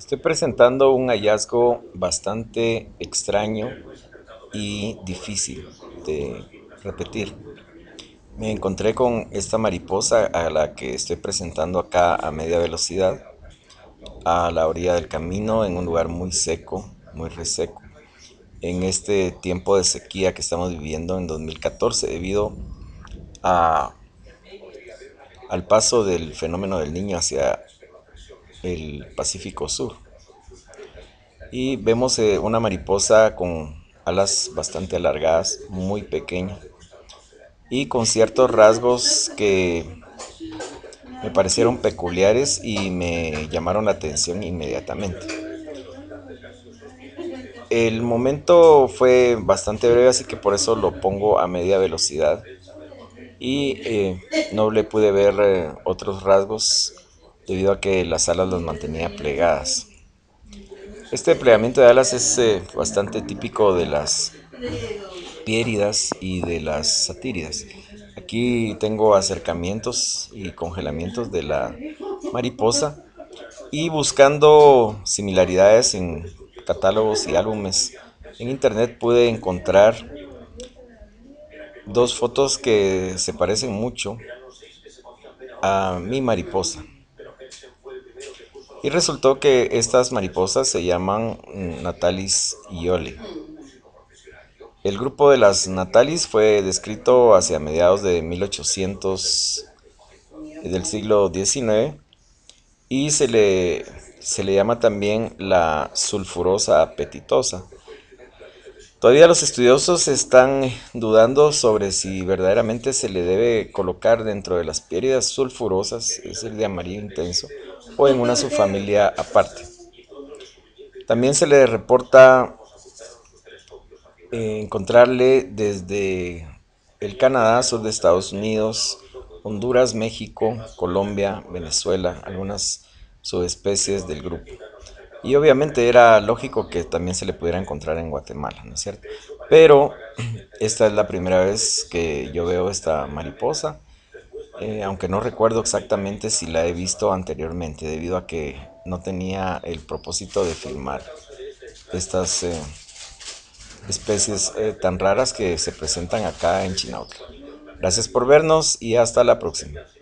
Estoy presentando un hallazgo bastante extraño y difícil de repetir. Me encontré con esta mariposa a la que estoy presentando acá a media velocidad, a la orilla del camino, en un lugar muy seco, muy reseco, en este tiempo de sequía que estamos viviendo en 2014 debido a- al paso del fenómeno del Niño hacia el Pacífico Sur. Y vemos una mariposa con alas bastante alargadas, muy pequeña y con ciertos rasgos que me parecieron peculiares y me llamaron la atención inmediatamente. El momento fue bastante breve, así que por eso lo pongo a media velocidad y no le pude ver otros rasgos debido a que las alas las mantenía plegadas. Este plegamiento de alas es bastante típico de las piéridas y de las satíridas. Aquí tengo acercamientos y congelamientos de la mariposa y buscando similaridades en catálogos y álbumes en internet pude encontrar dos fotos que se parecen mucho a mi mariposa. Y resultó que estas mariposas se llaman Natalis iole. El grupo de las Natalis fue descrito hacia mediados de 1800 del siglo XIX y se le llama también la sulfurosa apetitosa. Todavía los estudiosos están dudando sobre si verdaderamente se le debe colocar dentro de las piéridas sulfurosas, es decir, de amarillo intenso, o en una subfamilia aparte. También se le reporta encontrarle desde el Canadá, sur de Estados Unidos, Honduras, México, Colombia, Venezuela, algunas subespecies del grupo. Y obviamente era lógico que también se le pudiera encontrar en Guatemala, ¿no es cierto? Pero esta es la primera vez que yo veo esta mariposa, aunque no recuerdo exactamente si la he visto anteriormente, debido a que no tenía el propósito de filmar estas especies tan raras que se presentan acá en Chinautla. Gracias por vernos y hasta la próxima.